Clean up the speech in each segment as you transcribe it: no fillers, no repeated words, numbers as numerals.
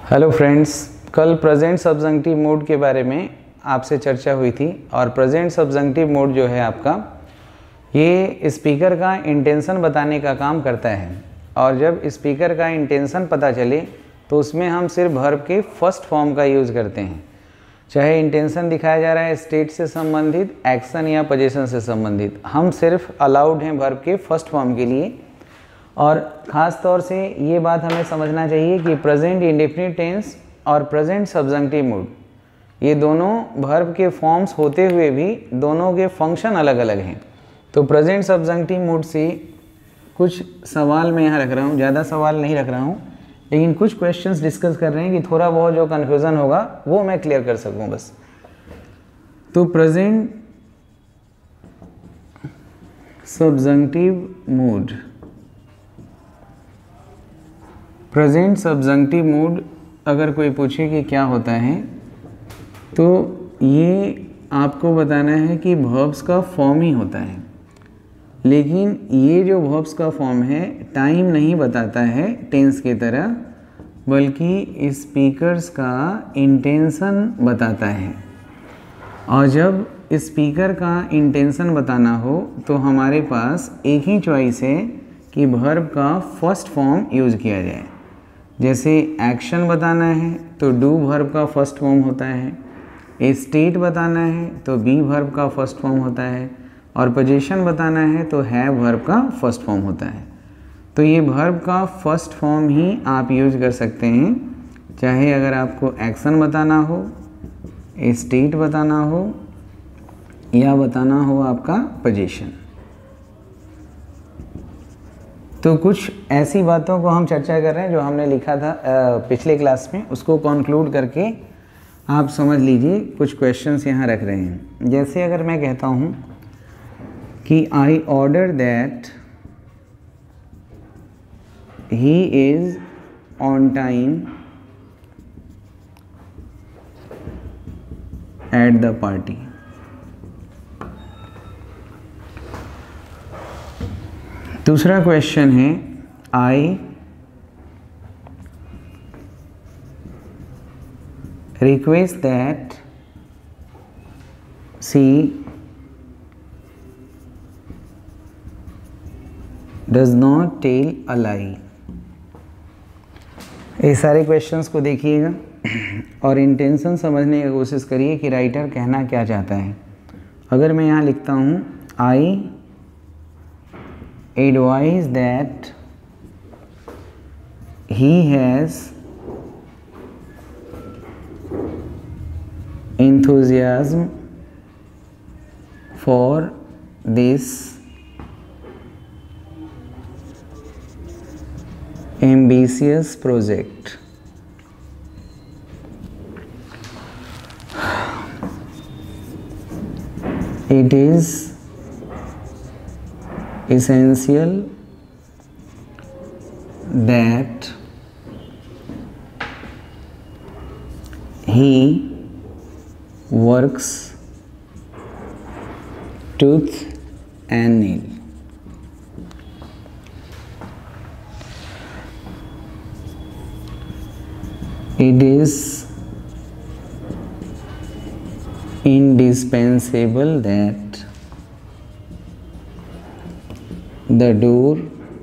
Hello friends, कल present subjunctive mode के बारे में आपसे चर्चा हुई थी और प्रेजेंट सब्जंक्टिव मोड जो है आपका ये स्पीकर का इंटेंशन बताने का काम करता है। और जब स्पीकर का इंटेंशन पता चले तो उसमें हम सिर्फ वर्ब के फर्स्ट फॉर्म का यूज़ करते हैं। चाहे इंटेंशन दिखाया जा रहा है स्टेट से संबंधित, एक्शन या पोजीशन से संबंधित, हम सिर्फ अलाउड हैं वर्ब के फर्स्ट फॉर्म के लिए। और ख़ास तौर से ये बात हमें समझना चाहिए कि प्रेजेंट इंडेफिनिट टेंस और प्रेजेंट सब्जंक्टिव मूड ये दोनों वर्ब के फॉर्म्स होते हुए भी दोनों के फंक्शन अलग अलग हैं। तो प्रेजेंट सब्जंक्टिव मूड से कुछ सवाल मैं यहाँ रख रहा हूँ, ज़्यादा सवाल नहीं रख रहा हूँ, लेकिन कुछ क्वेश्चंस डिस्कस कर रहे हैं कि थोड़ा बहुत जो कन्फ्यूज़न होगा वो मैं क्लियर कर सकूँ बस। तो present subjunctive mood, present subjunctive mood अगर कोई पूछे कि क्या होता है तो ये आपको बताना है कि वर्ब्स का फॉर्म ही होता है। लेकिन ये जो वर्ब्स का फॉर्म है टाइम नहीं बताता है टेंस की तरह, बल्कि स्पीकर्स का इंटेंशन बताता है। और जब स्पीकर का इंटेंशन बताना हो तो हमारे पास एक ही चॉइस है कि वर्ब का फर्स्ट फॉर्म यूज़ किया जाए। जैसे एक्शन बताना है तो डू वर्ब का फर्स्ट फॉर्म होता है, स्टेट बताना है तो बी वर्ब का फर्स्ट फॉर्म होता है, और पोजीशन बताना है तो हैव वर्ब का फर्स्ट फॉर्म होता है। तो ये वर्ब का फर्स्ट फॉर्म ही आप यूज कर सकते हैं, चाहे अगर आपको एक्शन बताना हो, स्टेट बताना हो या बताना हो आपका पोजीशन। तो कुछ ऐसी बातों को हम चर्चा कर रहे हैं जो हमने लिखा था पिछले क्लास में, उसको कंक्लूड करके आप समझ लीजिए। कुछ क्वेश्चंस यहाँ रख रहे हैं। जैसे अगर मैं कहता हूँ कि I order that he is on time at the party. दूसरा क्वेश्चन है I request that she does not tell a lie. ये सारे क्वेश्चंस को देखिएगा और इंटेंशन समझने की कोशिश करिए कि राइटर कहना क्या चाहता है। अगर मैं यहाँ लिखता हूँ आई advise that he has enthusiasm for this ambitious project. It is essential that he works tooth and nail. It is indispensable that the door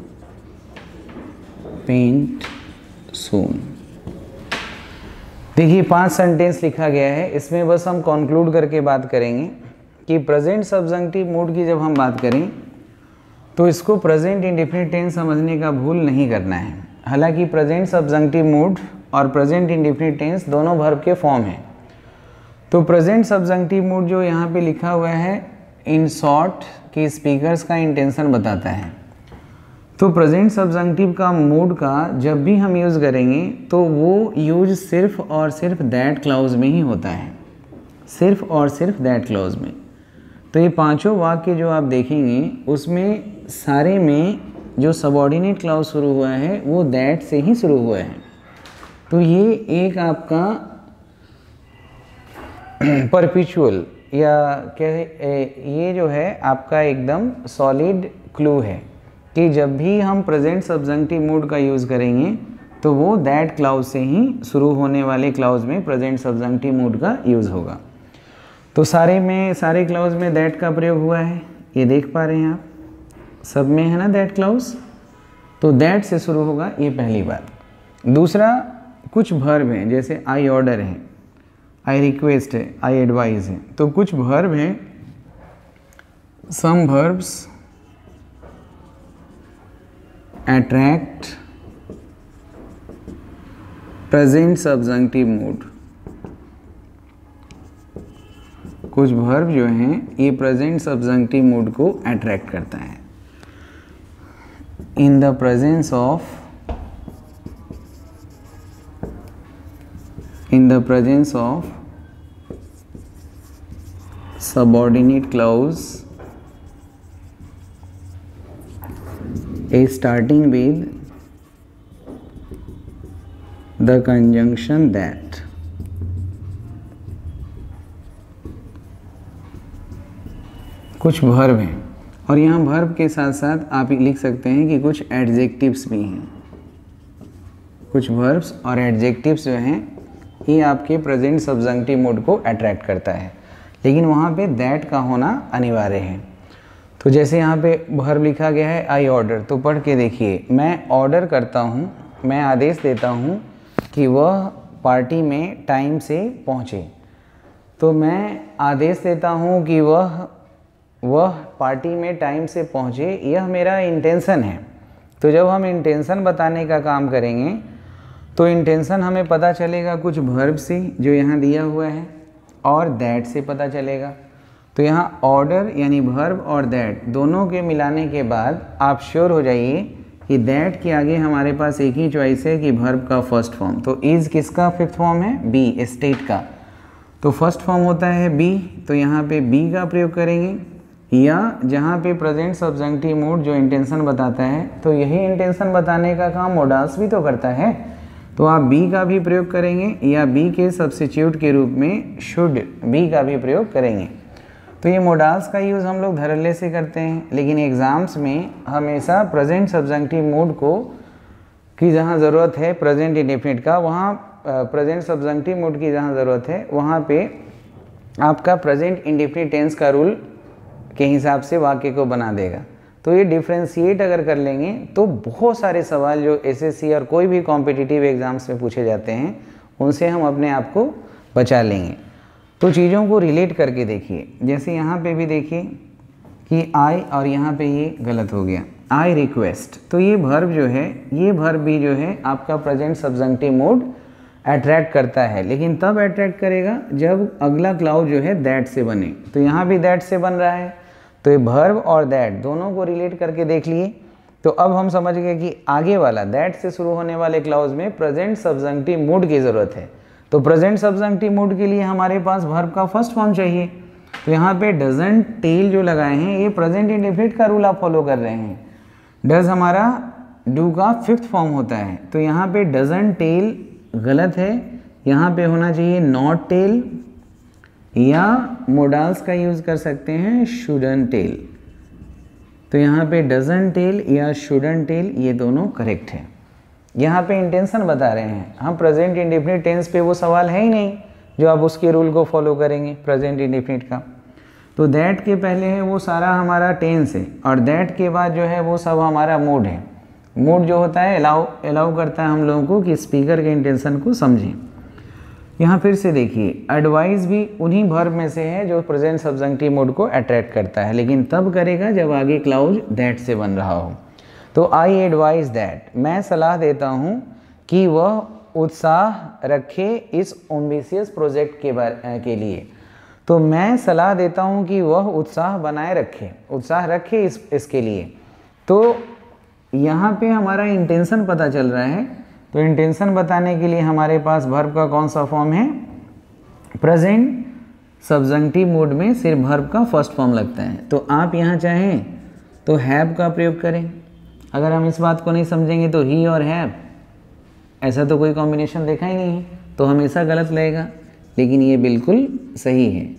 paint soon। देखिए 5 सेंटेंस लिखा गया है, इसमें बस हम कंक्लूड करके बात करेंगे कि प्रेजेंट सब्जंक्टिव मूड की जब हम बात करें तो इसको प्रेजेंट इंडेफिनिट टेंस समझने का भूल नहीं करना है। हालांकि प्रेजेंट सब्जंक्टिव मूड और प्रेजेंट इंडेफिनिट टेंस दोनों वर्ब के फॉर्म हैं। तो प्रेजेंट सब्जंक्टिव मूड जो यहाँ पे लिखा हुआ है इन शॉर्ट कि स्पीकर्स का इंटेंशन बताता है। तो प्रेजेंट सब्जंक्टिव का मूड का जब भी हम यूज़ करेंगे तो वो यूज सिर्फ और सिर्फ दैट क्लॉज में ही होता है, सिर्फ और सिर्फ दैट क्लॉज में। तो ये पांचों वाक्य जो आप देखेंगे उसमें सारे में जो सबऑर्डिनेट क्लॉज शुरू हुआ है वो दैट से ही शुरू हुआ है। तो ये एक आपका परपिचुअल या क्या ये जो है आपका एकदम सॉलिड क्लू है कि जब भी हम प्रेजेंट सब्जंक्टिव मूड का यूज़ करेंगे तो वो दैट क्लाउज से ही शुरू होने वाले क्लाउज में प्रेजेंट सब्जंक्टिव मूड का यूज़ होगा। तो सारे क्लाउज में दैट का प्रयोग हुआ है, ये देख पा रहे हैं आप, सब में है ना दैट क्लाउज। तो दैट से शुरू होगा, ये पहली बात। दूसरा, कुछ वर्ब हैं, जैसे आई ऑर्डर है, आई रिक्वेस्ट है, आई एडवाइज है। तो कुछ वर्ब हैं, some verbs attract present subjunctive mood. कुछ वर्ब जो हैं ये प्रेजेंट सब्जंक्टिव मूड को अट्रैक्ट करता है। In the presence of subordinate clause is starting with the conjunction that। कुछ वर्ब हैं और यहाँ वर्ब के साथ साथ आप लिख सकते हैं कि कुछ एडजेक्टिव्स भी हैं। कुछ वर्ब्स और एडजेक्टिव्स जो हैं ये आपके प्रेजेंट सब्जंक्टिव मूड को अट्रैक्ट करता है, लेकिन वहाँ पे दैट का होना अनिवार्य है। तो जैसे यहाँ पे वर्ब लिखा गया है आई ऑर्डर, तो पढ़ के देखिए, मैं ऑर्डर करता हूँ, मैं आदेश देता हूँ कि वह पार्टी में टाइम से पहुँचे। तो मैं आदेश देता हूँ कि वह पार्टी में टाइम से पहुँचे, यह मेरा इंटेंशन है। तो जब हम इंटेंशन बताने का काम करेंगे तो इंटेंशन हमें पता चलेगा कुछ वर्ब से जो यहाँ दिया हुआ है और दैट से पता चलेगा। तो यहाँ ऑर्डर यानी वर्ब और दैट दोनों के मिलाने के बाद आप श्योर हो जाइए कि दैट के आगे हमारे पास एक ही चॉइस है कि वर्ब का फर्स्ट फॉर्म। तो इज़ किसका फिफ्थ फॉर्म है? बी, स्टेट का। तो फर्स्ट फॉर्म होता है बी, तो यहाँ पे बी का प्रयोग करेंगे। या जहाँ पे प्रेजेंट सब्जंक्टिव मूड जो इंटेंशन बताता है, तो यही इंटेंशन बताने का काम मोडाल्स भी तो करता है, तो आप बी का भी प्रयोग करेंगे या बी के सब्स्टिट्यूट के रूप में शुड बी का भी प्रयोग करेंगे। तो ये मोडाल्स का यूज़ हम लोग धड़ल्ले से करते हैं, लेकिन एग्ज़ाम्स में हमेशा प्रेजेंट सब्जंक्टिव मूड को की जहाँ ज़रूरत है प्रेजेंट इंडेफिनिट का, वहाँ प्रेजेंट सब्जंक्टिव मूड की जहाँ ज़रूरत है वहाँ पे आपका प्रेजेंट इंडेफिनिट टेंस का रूल के हिसाब से वाक्य को बना देगा। तो ये डिफ्रेंशिएट अगर कर लेंगे तो बहुत सारे सवाल जो एसएससी और कोई भी कॉम्पिटिटिव एग्ज़ाम्स में पूछे जाते हैं उनसे हम अपने आप को बचा लेंगे। तो चीज़ों को रिलेट करके देखिए, जैसे यहाँ पे भी देखिए कि आई और यहाँ पे ये गलत हो गया, आई रिक्वेस्ट। तो ये वर्ब जो है, ये वर्ब भी जो है आपका प्रेजेंट सब्जंक्टिव मूड अट्रैक्ट करता है, लेकिन तब अट्रैक्ट करेगा जब अगला क्लाउज जो है दैट से बने। तो यहाँ भी दैट से बन रहा है, तो ये वर्ब और दैट दोनों को रिलेट करके देख लिए। तो अब हम समझ गए कि आगे वाला दैट से शुरू होने वाले क्लाउज में प्रेजेंट सब्जंक्टिव मूड की ज़रूरत है। तो प्रेजेंट सब्जंक्टिव मूड के लिए हमारे पास वर्ब का फर्स्ट फॉर्म चाहिए। तो यहाँ पे डजंट टेल जो लगाए हैं ये प्रेजेंट इंडेफिनिट का रूल आप फॉलो कर रहे हैं। डज हमारा डू का फिफ्थ फॉर्म होता है, तो यहाँ पे डजंट टेल गलत है, यहाँ पे होना चाहिए नॉट टेल, या मोडाल्स का यूज़ कर सकते हैं शुडंट टेल। तो यहाँ पे डजंट टेल या शुडंट टेल ये दोनों करेक्ट है। यहाँ पे इंटेंशन बता रहे हैं हम, प्रेजेंट इंडेफिनिट टेंस पे वो सवाल है ही नहीं जो आप उसके रूल को फॉलो करेंगे प्रेजेंट इंडेफिनिट का। तो दैट के पहले है वो सारा हमारा टेंस है, और दैट के बाद जो है वो सब हमारा मूड है। मूड जो होता है अलाउ करता है हम लोगों को कि स्पीकर के इंटेंशन को समझें। यहाँ फिर से देखिए, एडवाइस भी उन्हीं वर्ब में से है जो प्रेजेंट सब्जंक्टिव मूड को अट्रैक्ट करता है, लेकिन तब करेगा जब आगे क्लाउज दैट से बन रहा हो। तो आई एडवाइज दैट, मैं सलाह देता हूँ कि वह उत्साह रखे इस एम्बिशियस प्रोजेक्ट के लिए। तो मैं सलाह देता हूँ कि वह उत्साह बनाए रखे, उत्साह रखे इसके लिए। तो यहाँ पे हमारा इंटेंशन पता चल रहा है। तो इंटेंशन बताने के लिए हमारे पास वर्ब का कौन सा फॉर्म है? प्रेजेंट सब्जंक्टिव मूड में सिर्फ वर्ब का फर्स्ट फॉर्म लगता है। तो आप यहाँ चाहें तो हैव का प्रयोग करें। अगर हम इस बात को नहीं समझेंगे तो ही और हैव, ऐसा तो कोई कॉम्बिनेशन देखा ही नहीं है, तो हमेशा गलत लगेगा, लेकिन ये बिल्कुल सही है।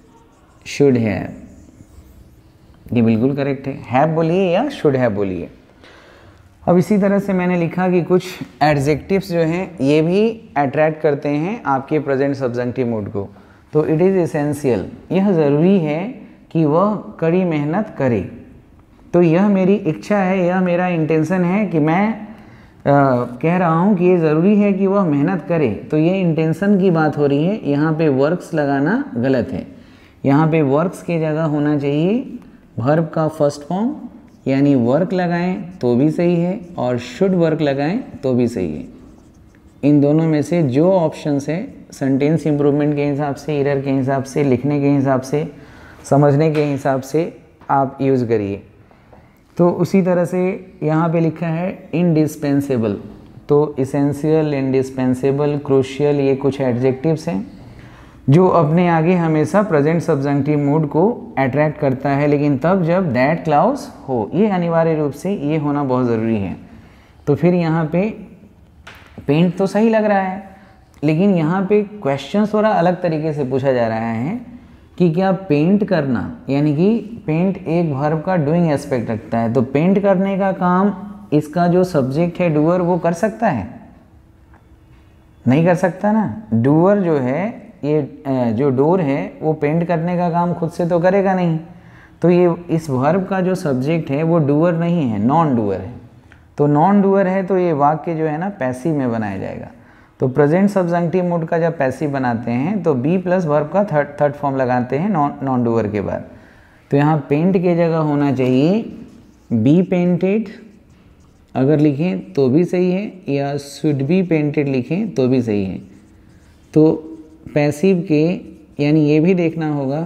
शुड हैव, ये बिल्कुल करेक्ट है। हैव बोलिए या शुड हैव बोलिए। अब इसी तरह से मैंने लिखा कि कुछ एडजेक्टिव्स जो हैं ये भी अट्रैक्ट करते हैं आपके प्रेजेंट सब्जंक्टिव मूड को। तो इट इज़ एसेंशियल, यह ज़रूरी है कि वह कड़ी मेहनत करे। तो यह मेरी इच्छा है, यह मेरा इंटेंशन है कि मैं कह रहा हूँ कि ये ज़रूरी है कि वह मेहनत करे। तो ये इंटेंशन की बात हो रही है, यहाँ पे वर्क्स लगाना गलत है। यहाँ पे वर्क्स की जगह होना चाहिए वर्ब का फर्स्ट फॉर्म, यानी वर्क लगाएं तो भी सही है और शुड वर्क लगाएं तो भी सही है। इन दोनों में से जो ऑप्शंस है सेंटेंस इंप्रूवमेंट के हिसाब से, एरर के हिसाब से, लिखने के हिसाब से, समझने के हिसाब से आप यूज़ करिए। तो उसी तरह से यहाँ पे लिखा है इंडिस्पेंसेबल। तो इसेंशियल, इंडिस्पेंसेबल, क्रूशियल, ये कुछ एडजेक्टिव्स हैं जो अपने आगे हमेशा प्रेजेंट सब्जंक्टिव मूड को अट्रैक्ट करता है, लेकिन तब जब दैट क्लाउज हो, ये अनिवार्य रूप से ये होना बहुत ज़रूरी है। तो फिर यहाँ पे पेंट तो सही लग रहा है, लेकिन यहाँ पे क्वेश्चन थोड़ा अलग तरीके से पूछा जा रहा है कि क्या पेंट करना, यानी कि पेंट एक वर्ब का डूइंग एस्पेक्ट रखता है, तो पेंट करने का काम इसका जो सब्जेक्ट है डूअर वो कर सकता है? नहीं कर सकता ना। डूअर जो है, ये जो डोर है वो पेंट करने का काम खुद से तो करेगा नहीं। तो ये इस वर्ब का जो सब्जेक्ट है वो डूअर नहीं है, नॉन डूअर है। तो नॉन डूअर है तो ये वाक्य जो है ना पैसिव में बनाया जाएगा। तो प्रेजेंट सब्जंक्टिव मूड का जब पैसिव बनाते हैं तो बी प्लस वर्ब का थर्ड फॉर्म लगाते हैं नॉन डूअर के बाद। तो यहाँ पेंट की जगह होना चाहिए बी पेंटेड, अगर लिखें तो भी सही है, या शुड बी पेंटेड लिखें तो भी सही है। तो पैसिव के यानी ये भी देखना होगा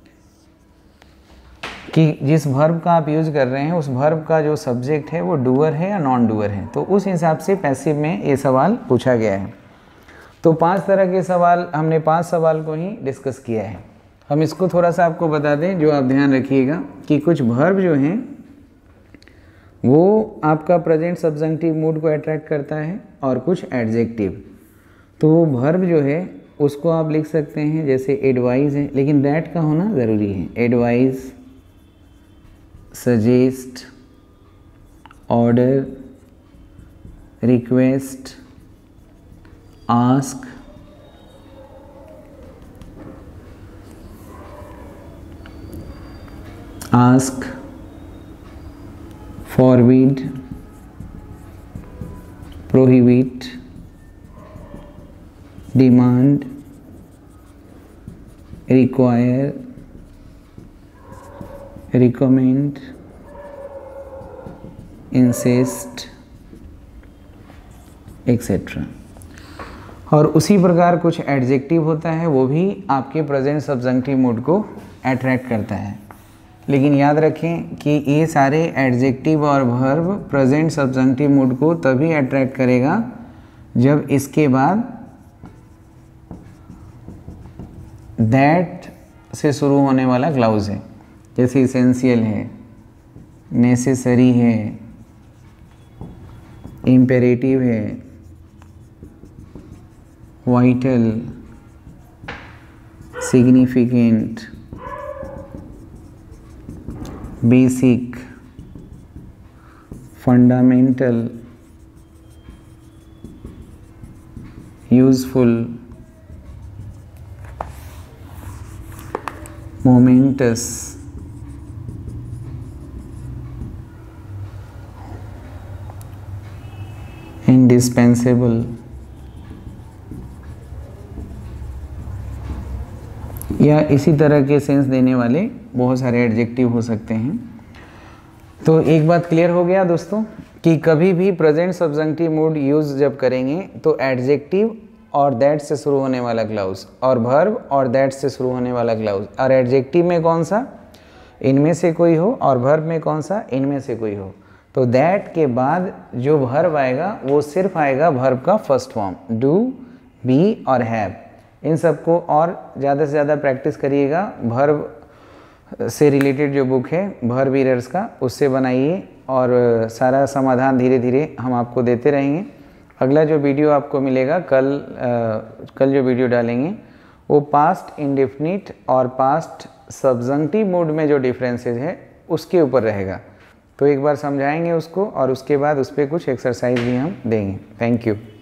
कि जिस वर्ब का आप यूज़ कर रहे हैं उस वर्ब का जो सब्जेक्ट है वो डूअर है या नॉन डूअर है। तो उस हिसाब से पैसिव में ये सवाल पूछा गया है। तो 5 तरह के सवाल, हमने 5 सवाल को ही डिस्कस किया है। हम इसको थोड़ा सा आपको बता दें, जो आप ध्यान रखिएगा कि कुछ वर्ब जो हैं वो आपका प्रेजेंट सब्जंक्टिव मूड को अट्रैक्ट करता है और कुछ एडजेक्टिव। तो वो वर्ब जो है उसको आप लिख सकते हैं, जैसे एडवाइज है, लेकिन दैट का होना ज़रूरी है। Advise, suggest, order, request, ask, forbid, prohibit, demand, require, recommend, insist, etcetera. और उसी प्रकार कुछ एडजेक्टिव होता है, वो भी आपके प्रेजेंट सब्जंक्टिव मूड को अट्रैक्ट करता है। लेकिन याद रखें कि ये सारे एडजेक्टिव और वर्ब प्रेजेंट सब्जंक्टिव मूड को तभी अट्रैक्ट करेगा जब इसके बाद दैट से शुरू होने वाला क्लाउज है। जैसे इसेंशियल है, नेसेसरी है, इम्पेरेटिव है, vital, significant, basic, fundamental, useful, momentous, indispensable, या इसी तरह के सेंस देने वाले बहुत सारे एडजेक्टिव हो सकते हैं। तो एक बात क्लियर हो गया दोस्तों कि कभी भी प्रेजेंट सब्जंक्टिव मूड यूज़ जब करेंगे तो एडजेक्टिव और दैट से शुरू होने वाला क्लाउज, और वर्ब और दैट से शुरू होने वाला क्लाउज, और एडजेक्टिव में कौन सा, इनमें से कोई हो, और वर्ब में कौन सा, इनमें से कोई हो। तो दैट के बाद जो वर्ब आएगा वो सिर्फ आएगा वर्ब का फर्स्ट फॉर्म, डू, बी और हैव। इन सबको और ज़्यादा से ज़्यादा प्रैक्टिस करिएगा। वर्ब से रिलेटेड जो बुक है वर्ब एरर्स का, उससे बनाइए और सारा समाधान धीरे धीरे हम आपको देते रहेंगे। अगला जो वीडियो आपको मिलेगा कल जो वीडियो डालेंगे वो पास्ट इंडेफिनिट और पास्ट सब्जंक्टिव मूड में जो डिफरेंसेस है उसके ऊपर रहेगा। तो एक बार समझाएंगे उसको और उसके बाद उस पर कुछ एक्सरसाइज भी हम देंगे। Thank you.